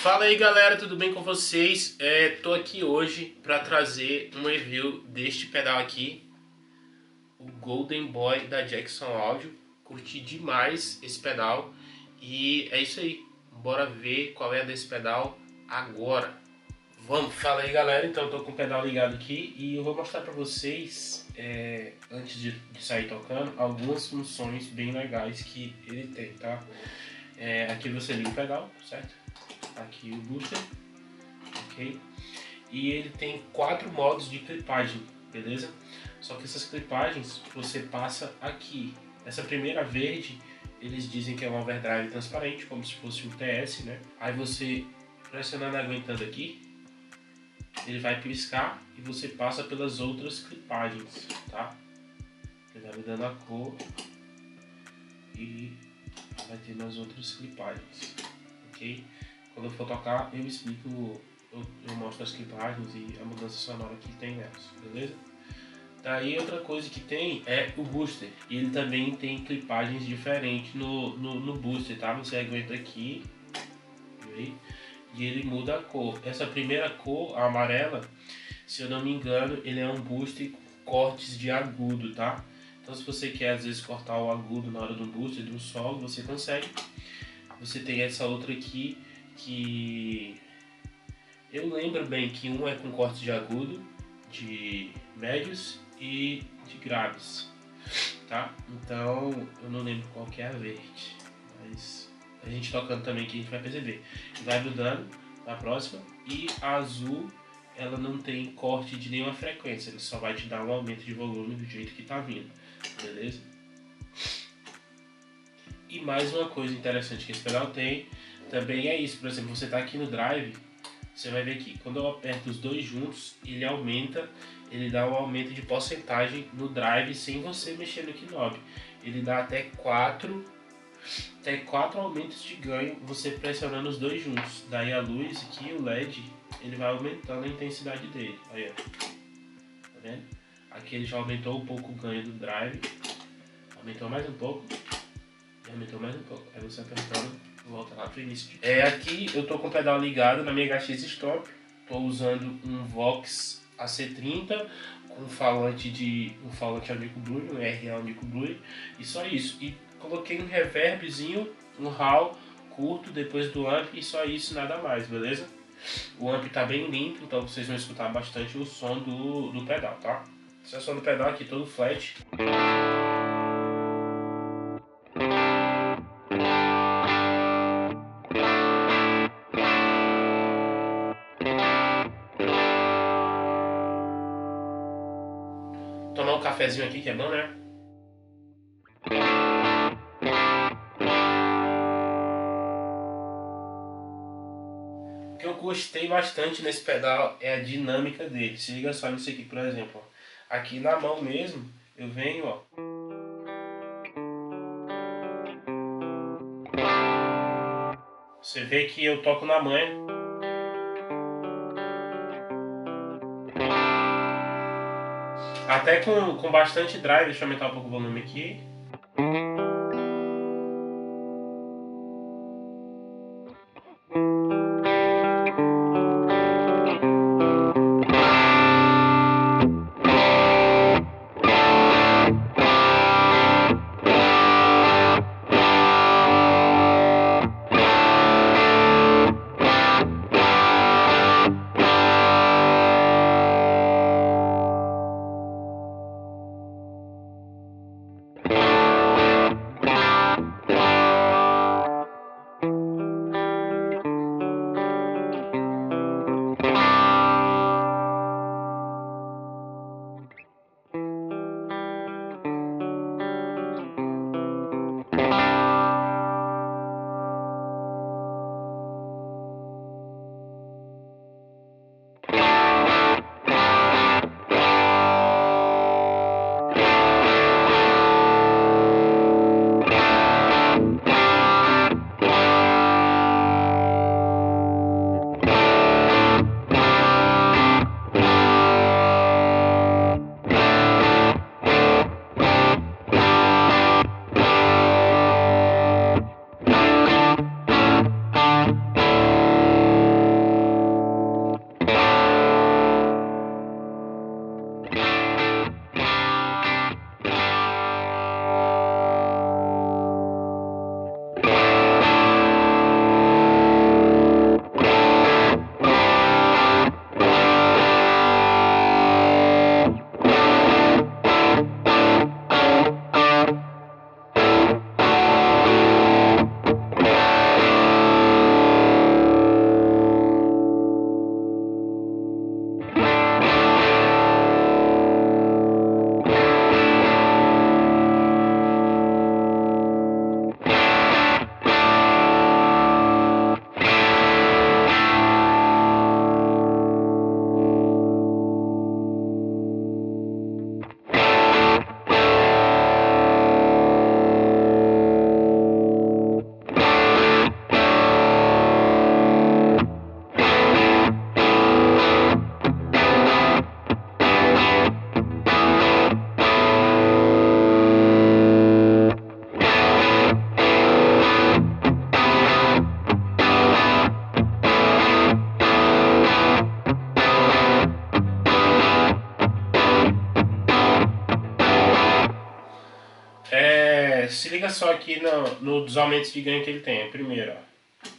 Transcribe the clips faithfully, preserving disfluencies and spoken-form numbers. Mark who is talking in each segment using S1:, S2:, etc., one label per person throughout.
S1: Fala aí galera, tudo bem com vocês? É, tô aqui hoje para trazer um review deste pedal aqui, o Golden Boy da Jackson Audio. Curti demais esse pedal e é isso aí, bora ver qual é desse pedal agora. Vamos! Fala aí galera, então eu tô com o pedal ligado aqui e eu vou mostrar para vocês, é, antes de, de sair tocando, algumas funções bem legais que ele tem, tá? É, aqui você liga o pedal, certo? Aqui o booster, ok? E ele tem quatro modos de clipagem, beleza? Só que essas clipagens você passa aqui. Essa primeira verde, eles dizem que é um overdrive transparente, como se fosse um T S, né? Aí você pressionando aguentando aqui, ele vai piscar e você passa pelas outras clipagens, tá? Ele vai mudando a cor e vai ter nas outras clipagens, ok? Quando eu for tocar, eu explico, eu, eu mostro as clipagens e a mudança sonora que tem nelas, beleza? Daí outra coisa que tem é o booster, e ele também tem clipagens diferentes no, no, no booster, tá? Você aguenta aqui, viu? E ele muda a cor. Essa primeira cor, a amarela, se eu não me engano, ele é um booster com cortes de agudo, tá? Então se você quer às vezes cortar o agudo na hora do booster, do solo, você consegue. Você tem essa outra aqui, que eu lembro bem que um é com corte de agudo, de médios e de graves, tá? Então eu não lembro qual que é a verde, mas a gente tocando também que a gente vai perceber. Vai mudando na próxima, e a azul ela não tem corte de nenhuma frequência, ele só vai te dar um aumento de volume do jeito que tá vindo, beleza? E mais uma coisa interessante que esse pedal tem também é isso, por exemplo, você está aqui no drive, você vai ver aqui, quando eu aperto os dois juntos, ele aumenta, ele dá um aumento de porcentagem no drive sem você mexer no knob. Ele dá até quatro, até quatro aumentos de ganho você pressionando os dois juntos. Daí a luz aqui, o L E D, ele vai aumentando a intensidade dele. Aí, ó. Tá vendo? Aqui ele já aumentou um pouco o ganho do drive, aumentou mais um pouco, e aumentou mais um pouco. Aí você apertando, volta lá pro início. É, aqui eu tô com o pedal ligado na minha H X Stop. Tô usando um Vox A C trinta com um falante de um falante Alnico Blue, um R A Alnico Blue, e só isso. E coloquei um reverbzinho, um hall curto depois do amp, e só isso, nada mais, beleza? O amp tá bem limpo, então vocês vão escutar bastante o som do, do pedal, tá? Esse é o som do pedal aqui, todo flat. Tomar um cafezinho aqui que é bom, né? O que eu gostei bastante nesse pedal é a dinâmica dele. Se liga só nisso aqui, por exemplo. Ó. Aqui na mão mesmo, eu venho, ó. Você vê que eu toco na manha. Até com, com bastante drive, deixa eu aumentar um pouco o volume aqui. se liga só aqui no, no, dos aumentos de ganho que ele tem. Primeiro, ó.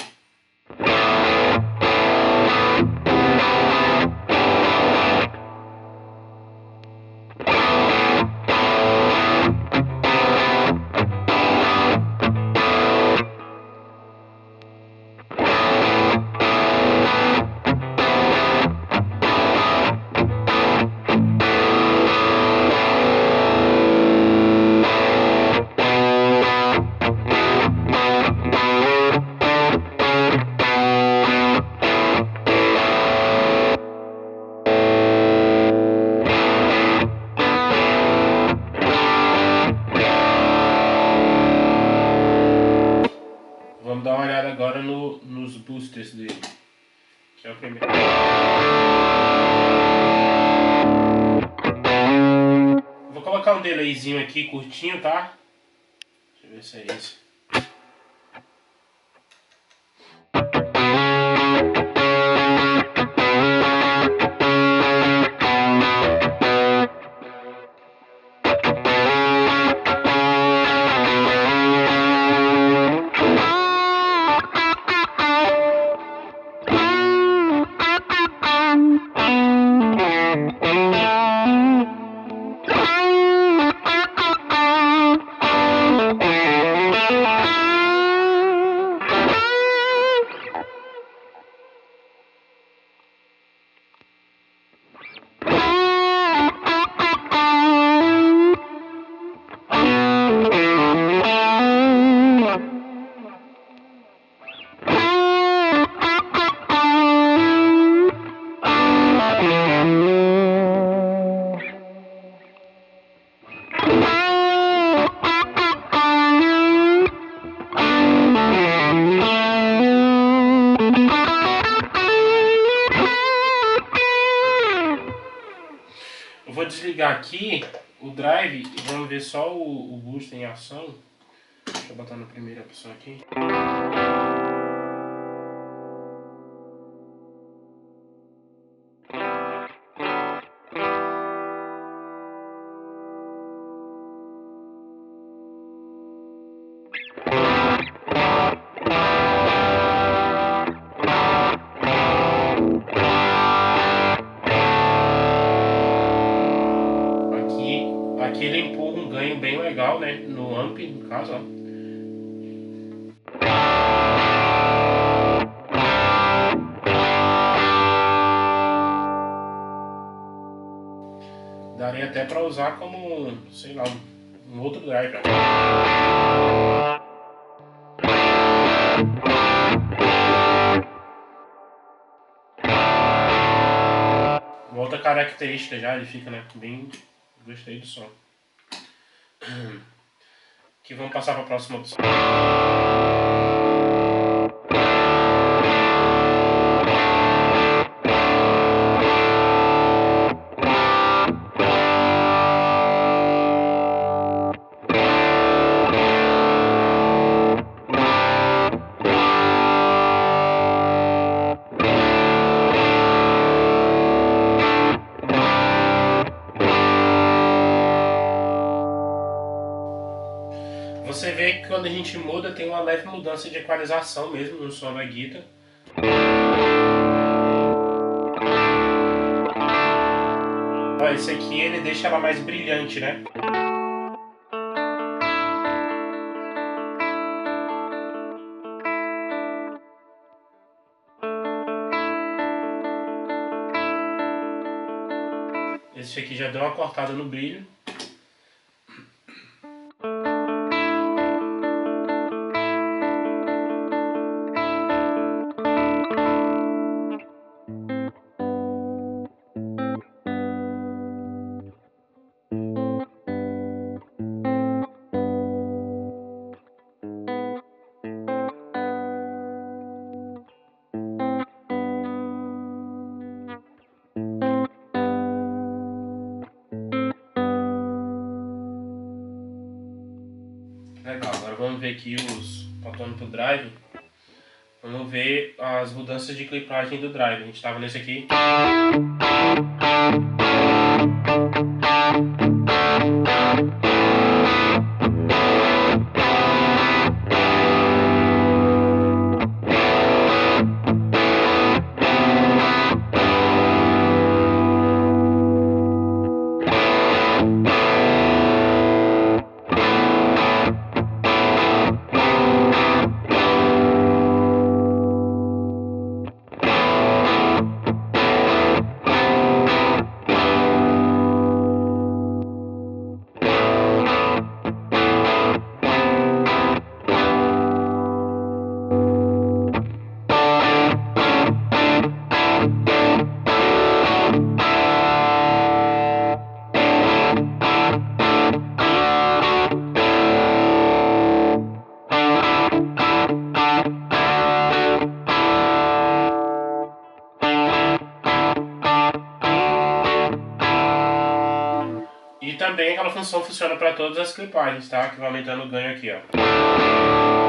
S1: Vamos dar uma olhada agora no, nos boosters dele, que é o primeiro. Vou colocar um delayzinho aqui curtinho, tá? Deixa eu ver se é esse. Eu vou desligar aqui o drive e vamos ver só o, o boost em ação. Deixa eu botar na primeira opção aqui. Aqui ele empurra um ganho bem legal, né? No amp, no caso, ó. Daria até para usar como, sei lá, um outro drive. Uma outra característica já, ele fica, né, bem... Gostei do som. Aqui vamos passar para a próxima opção. Você vê que quando a gente muda tem uma leve mudança de equalização mesmo no som da guitarra. Ó, esse aqui ele deixa ela mais brilhante, né? Esse aqui já deu uma cortada no brilho. Legal, agora vamos ver aqui os... Voltando pro drive. Vamos ver as mudanças de clipagem do drive. A gente estava nesse aqui. também aquela função funciona para todas as clipagens, tá? Que vai aumentando o ganho aqui, ó.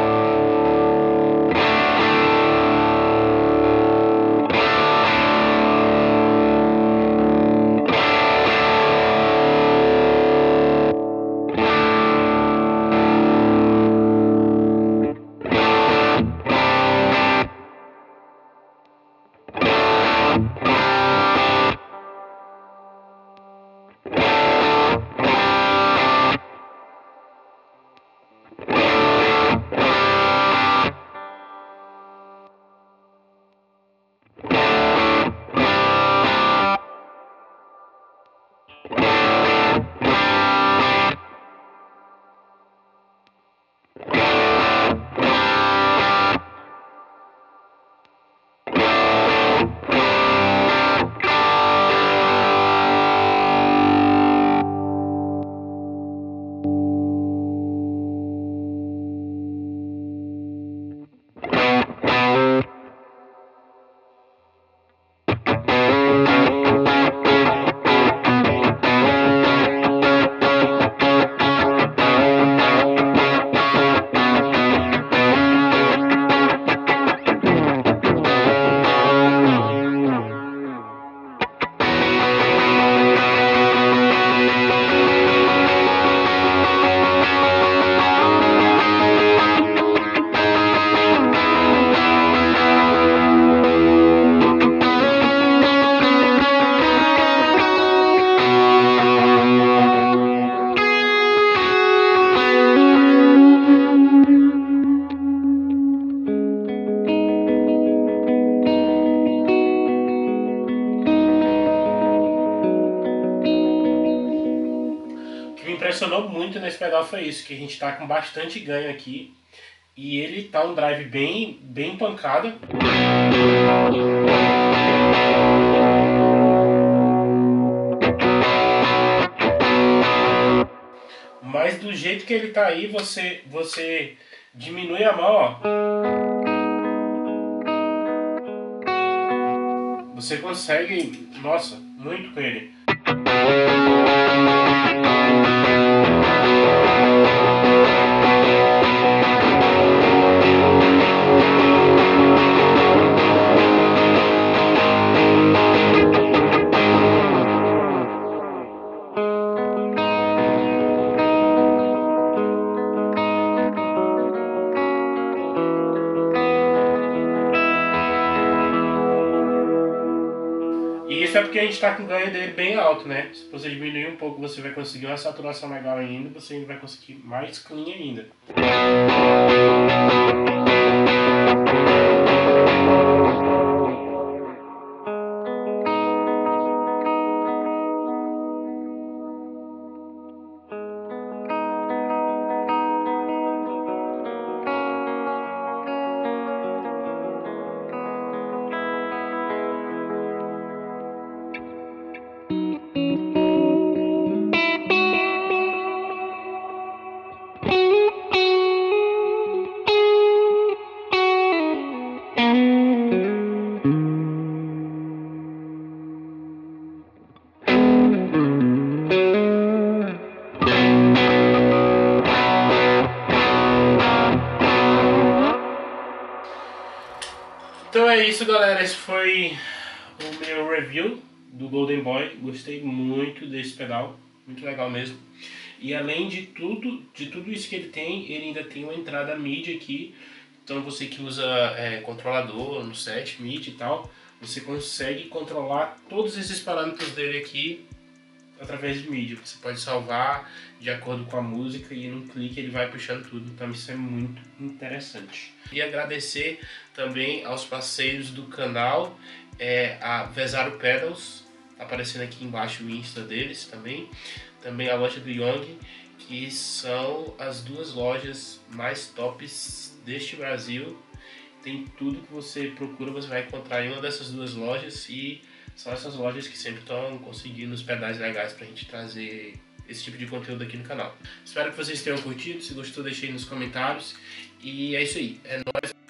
S1: Impressionou muito nesse pedal foi isso, que a gente tá com bastante ganho aqui e ele tá um drive bem, bem pancada. Mas do jeito que ele tá aí, você, você diminui a mão, ó. Você consegue, nossa, muito com ele. E isso é porque a gente está com o ganho dele bem alto, né? Se você diminuir um pouco, você vai conseguir uma saturação legal ainda, você ainda vai conseguir mais clean ainda. Então é isso, galera, esse foi o meu review do Golden Boy. Gostei muito desse pedal, muito legal mesmo. E além de tudo, de tudo isso que ele tem, ele ainda tem uma entrada MIDI aqui. Então você que usa é, controlador no set, MIDI e tal, você consegue controlar todos esses parâmetros dele aqui através de MIDI. Você pode salvar de acordo com a música e num clique ele vai puxando tudo. Então isso é muito interessante. E agradecer também aos parceiros do canal, é, a Vesaro Pedals, tá aparecendo aqui embaixo o Insta deles também. Também a loja do Young, que são as duas lojas mais tops deste Brasil. Tem tudo que você procura, você vai encontrar em uma dessas duas lojas, e são essas lojas que sempre estão conseguindo os pedais legais pra gente trazer esse tipo de conteúdo aqui no canal. Espero que vocês tenham curtido. Se gostou, deixe aí nos comentários. E é isso aí, é nóis.